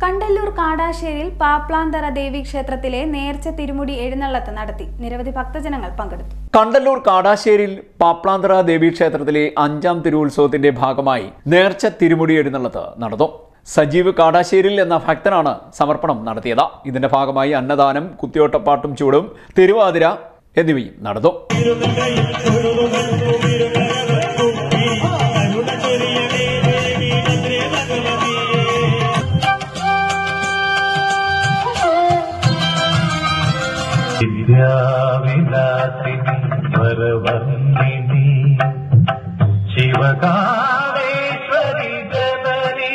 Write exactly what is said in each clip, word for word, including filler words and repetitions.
കണ്ടല്ലൂർ കാടാശ്ശേരിയിൽ പാപ്ലാന്തറ ദേവി ക്ഷേത്രത്തിലെ നേർച്ച തിരുമുടി എഴുന്നള്ളത്ത് നടത്തി. നിരവധി ഭക്തജനങ്ങൾ പങ്കെടുത്തു. കണ്ടല്ലൂർ കാടാശ്ശേരിയിൽ പാപ്ലാന്തറ ദേവി ക്ഷേത്രത്തിലെ അഞ്ചാം തിരുവുത്സവത്തിന്റെ ഭാഗമായി നേർച്ച തിരുമുടി എഴുന്നള്ളത്ത് നടന്നു. സജീവ് കാടാശ്ശേരിൽ എന്ന ഭക്തനാണ് സമർപ്പണം നടത്തിയത്. ഇതിന്റെ ഭാഗമായി അന്നദാനം, കുത്തിയോട്ടപ്പാട്ടും ചൂടും, തിരുവാതിര എന്നിവയും നടന്നു. വിദ്യാവിലാസിനി വരവർണ്ണിനി ശിവകാമേശ്വരി ജനനി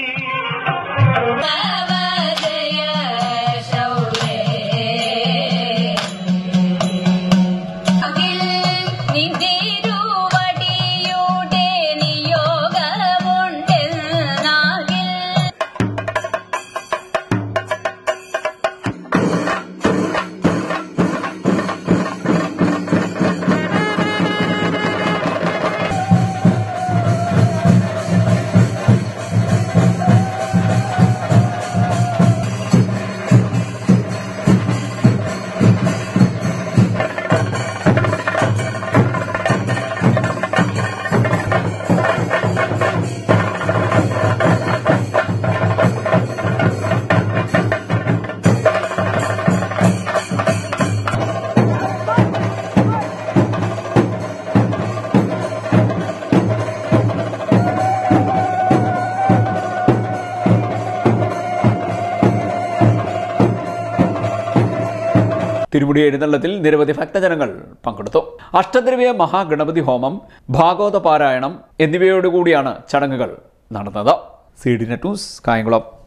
തിരുമുടി എഴുന്നള്ളത്തിൽ നിരവധി ഭക്തജനങ്ങൾ പങ്കെടുത്തു. അഷ്ടദ്രവ്യ മഹാഗണപതി ഹോമം, ഭാഗവത പാരായണം എന്നിവയോടുകൂടിയാണ് ചടങ്ങുകൾ നടന്നത്. C D net news, Kayamkulam.